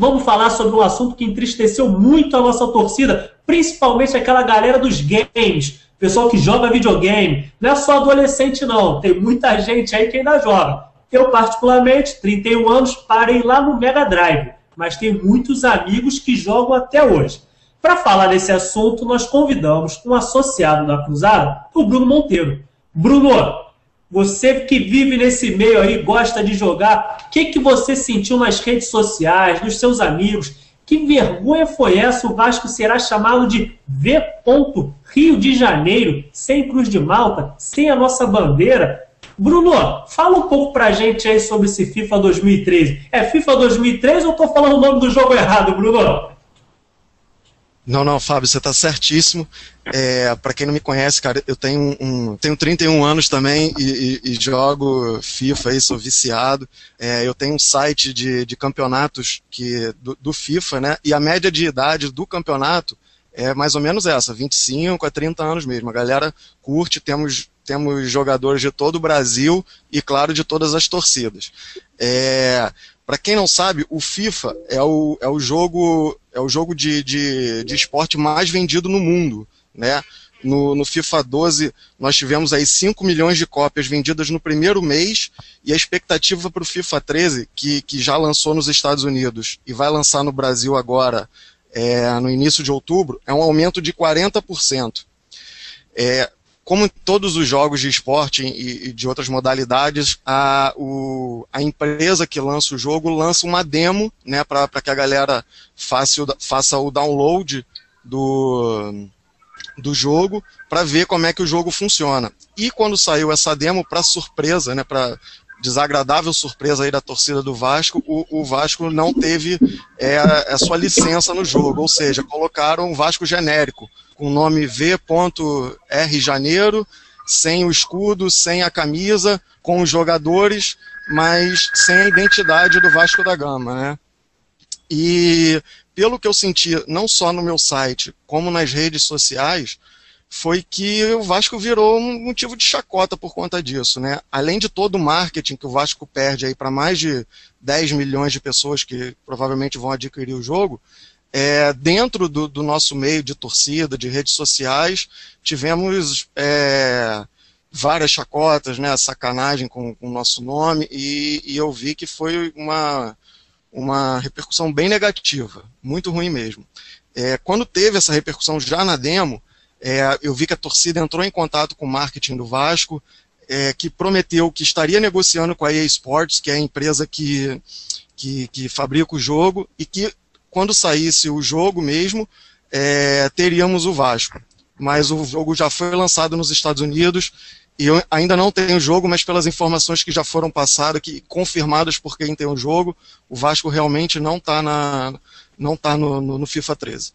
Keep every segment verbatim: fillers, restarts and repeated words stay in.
vamos falar sobre um assunto que entristeceu muito a nossa torcida, principalmente aquela galera dos games, pessoal que joga videogame. Não é só adolescente, não. Tem muita gente aí que ainda joga. Eu, particularmente, trinta e um anos, parei lá no Mega Drive, mas tem muitos amigos que jogam até hoje. Para falar desse assunto, nós convidamos um associado da Cruzada, o Bruno Monteiro. Bruno, você que vive nesse meio aí, gosta de jogar, o que, que você sentiu nas redes sociais, dos seus amigos? Que vergonha foi essa? O Vasco será chamado de V. Rio de Janeiro, sem Cruz de Malta, sem a nossa bandeira. Bruno, fala um pouco pra gente aí sobre esse FIFA dois mil e treze. É FIFA dois mil e treze ou eu tô falando o nome do jogo errado, Bruno? Não, não, Fábio, você está certíssimo. É, para quem não me conhece, cara, eu tenho, um, tenho trinta e um anos também e, e, e jogo FIFA, aí, sou viciado. É, eu tenho um site de, de campeonatos que, do, do FIFA, né? E a média de idade do campeonato é mais ou menos essa, vinte e cinco a trinta anos mesmo. A galera curte, temos, temos jogadores de todo o Brasil e, claro, de todas as torcidas. É, para quem não sabe, o FIFA é o, é o jogo, é o jogo de, de, de esporte mais vendido no mundo, né? No, no FIFA doze nós tivemos aí cinco milhões de cópias vendidas no primeiro mês e a expectativa para o FIFA treze, que, que já lançou nos Estados Unidos e vai lançar no Brasil agora, é, no início de outubro, é um aumento de quarenta por cento. É, como em todos os jogos de esporte e, e de outras modalidades, a, o, a empresa que lança o jogo lança uma demo, né, para que a galera faça o, faça o download do, do jogo para ver como é que o jogo funciona. E quando saiu essa demo, para surpresa, né, para desagradável surpresa aí da torcida do Vasco, o, o Vasco não teve é, a sua licença no jogo, ou seja, colocaram um Vasco genérico, com o nome V. R. Janeiro, sem o escudo, sem a camisa, com os jogadores, mas sem a identidade do Vasco da Gama, né? E pelo que eu senti, não só no meu site, como nas redes sociais, foi que o Vasco virou um motivo de chacota por conta disso, né? Além de todo o marketing que o Vasco perde aí para mais de dez milhões de pessoas que provavelmente vão adquirir o jogo, é, dentro do, do nosso meio de torcida, de redes sociais, tivemos é, várias chacotas, né, sacanagem com, com o nosso nome, e, e eu vi que foi uma, uma repercussão bem negativa, muito ruim mesmo. É, quando teve essa repercussão já na demo, é, eu vi que a torcida entrou em contato com o marketing do Vasco, é, que prometeu que estaria negociando com a E A Sports, que é a empresa que, que, que fabrica o jogo, e que quando saísse o jogo mesmo, é, teríamos o Vasco. Mas o jogo já foi lançado nos Estados Unidos, e eu ainda não tenho o jogo, mas pelas informações que já foram passadas, que, confirmadas por quem tem o jogo, o Vasco realmente não está na, não tá no, no, no FIFA treze.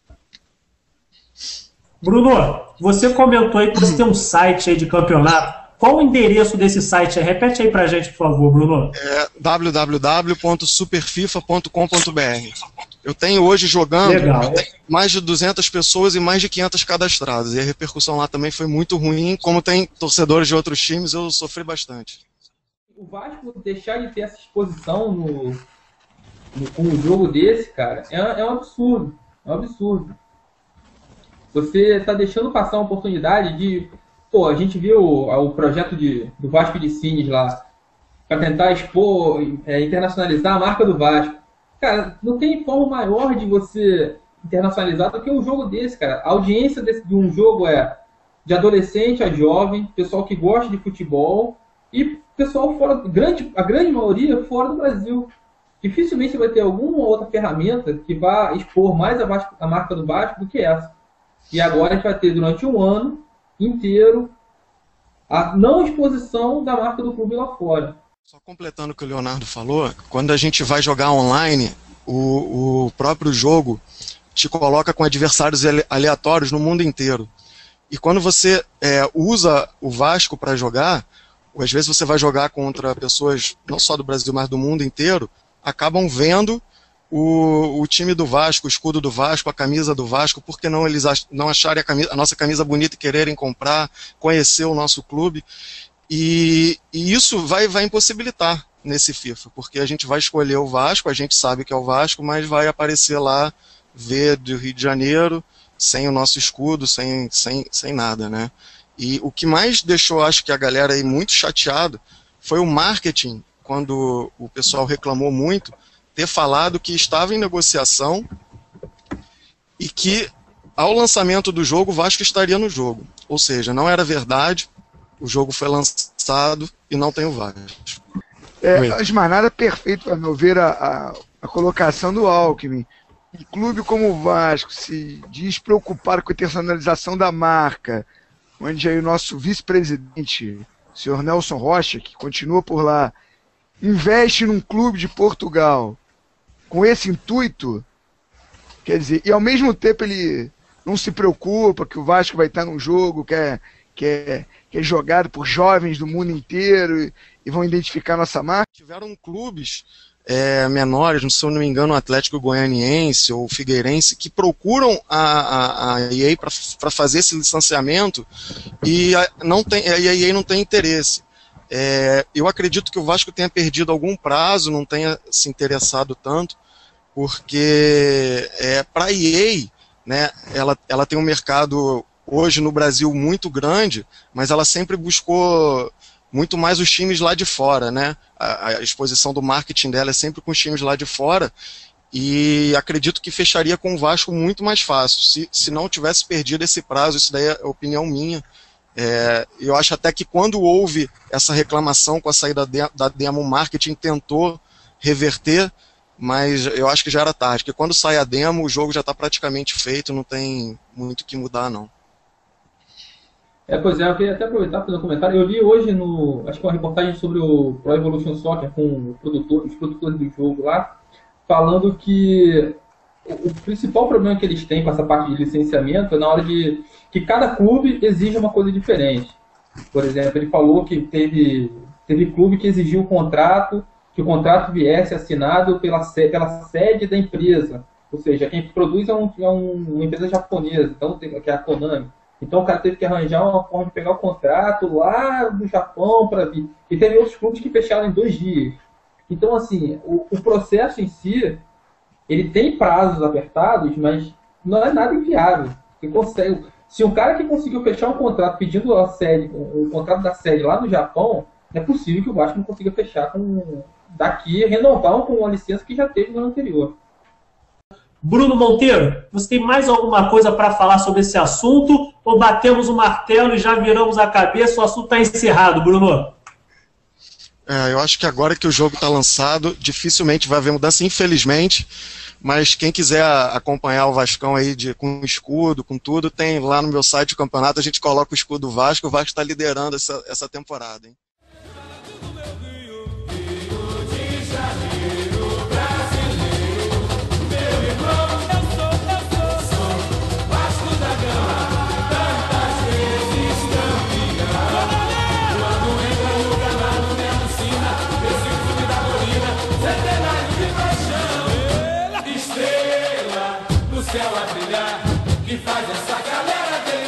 Bruno, você comentou aí que você tem um site aí de campeonato. Qual o endereço desse site aí? Repete aí pra gente, por favor, Bruno. É w w w ponto superfifa ponto com ponto b r. Eu tenho hoje jogando Legal. mais de duzentas pessoas e mais de quinhentas cadastradas. E a repercussão lá também foi muito ruim. Como tem torcedores de outros times, eu sofri bastante. O Vasco deixar de ter essa exposição no, no, com um jogo desse, cara, é, é um absurdo. É um absurdo. Você está deixando passar uma oportunidade de... Pô, a gente viu o, o projeto de, do Vasco de Cines lá, para tentar expor, é, internacionalizar a marca do Vasco. Cara, não tem forma maior de você internacionalizar do que um jogo desse, cara. A audiência desse, de um jogo é de adolescente a jovem, pessoal que gosta de futebol e pessoal fora, grande, a grande maioria fora do Brasil. Dificilmente você vai ter alguma outra ferramenta que vá expor mais a, Vasco, a marca do Vasco do que essa. E agora a gente vai ter durante um ano inteiro a não exposição da marca do clube lá fora. Só completando o que o Leonardo falou, quando a gente vai jogar online, o, o próprio jogo te coloca com adversários aleatórios no mundo inteiro. E quando você é, usa o Vasco para jogar, ou às vezes você vai jogar contra pessoas não só do Brasil, mas do mundo inteiro, acabam vendo o, o time do Vasco, o escudo do Vasco, a camisa do Vasco, por que não eles ach, não acharem a, camisa, a nossa camisa bonita e quererem comprar, conhecer o nosso clube. E, e isso vai, vai impossibilitar nesse FIFA, porque a gente vai escolher o Vasco, a gente sabe que é o Vasco, mas vai aparecer lá V do Rio de Janeiro, sem o nosso escudo, sem, sem, sem nada, né? E o que mais deixou, acho que a galera aí muito chateado, foi o marketing, quando o pessoal reclamou muito, ter falado que estava em negociação e que ao lançamento do jogo, o Vasco estaria no jogo. Ou seja, não era verdade, o jogo foi lançado e não tem o Vasco. É, antes de mais nada, perfeito, para meu ver, a, a, a colocação do Alckmin. Um clube como o Vasco se diz preocupado com a internacionalização da marca, onde aí o nosso vice-presidente, o senhor Nelson Rocha, que continua por lá, investe num clube de Portugal com esse intuito, quer dizer, e ao mesmo tempo ele não se preocupa que o Vasco vai estar num jogo que é, que é, que é jogado por jovens do mundo inteiro e, e vão identificar nossa marca. Tiveram clubes é, menores, se eu não me engano, o Atlético Goianiense ou o Figueirense, que procuram a, a, a E A para fazer esse licenciamento e a, não tem, a E A não tem interesse. É, eu acredito que o Vasco tenha perdido algum prazo, não tenha se interessado tanto, porque é, para a E A, né, ela, ela tem um mercado hoje no Brasil muito grande, mas ela sempre buscou muito mais os times lá de fora, né? A, a exposição do marketing dela é sempre com os times lá de fora, e acredito que fecharia com o Vasco muito mais fácil, se, se não tivesse perdido esse prazo. Isso daí é opinião minha. É, eu acho até que quando houve essa reclamação com a saída de, da demo, o marketing tentou reverter, mas eu acho que já era tarde, porque quando sai a demo, o jogo já está praticamente feito, não tem muito o que mudar, não. É, pois é, eu queria até aproveitar para fazer um comentário. Eu li hoje, no, acho que uma reportagem sobre o Pro Evolution Soccer com o produtor, os produtores do jogo lá, falando que o, o principal problema que eles têm com essa parte de licenciamento é na hora de que cada clube exige uma coisa diferente. Por exemplo, ele falou que teve, teve clube que exigiu um contrato, que o contrato viesse assinado pela, pela sede da empresa. Ou seja, quem produz é, um, é um, uma empresa japonesa, então, que é a Konami. Então o cara teve que arranjar uma forma de pegar o contrato lá do Japão para vir. E teve outros clubes que fecharam em dois dias. Então, assim, o, o processo em si, ele tem prazos apertados, mas não é nada inviável. Você consegue, se um cara que conseguiu fechar um contrato pedindo a sede, o, o contrato da sede lá no Japão, é possível que o Vasco não consiga fechar com daqui, renovar com uma licença que já teve no ano anterior. Bruno Monteiro, você tem mais alguma coisa para falar sobre esse assunto ou batemos o martelo e já viramos a cabeça? O assunto está encerrado, Bruno. É, eu acho que agora que o jogo está lançado, dificilmente vai haver mudança, infelizmente, mas quem quiser acompanhar o Vascão aí de, com escudo, com tudo, tem lá no meu site o campeonato, a gente coloca o escudo do Vasco, o Vasco está liderando essa, essa temporada, hein? Céu a brilhar, que faz essa galera dele.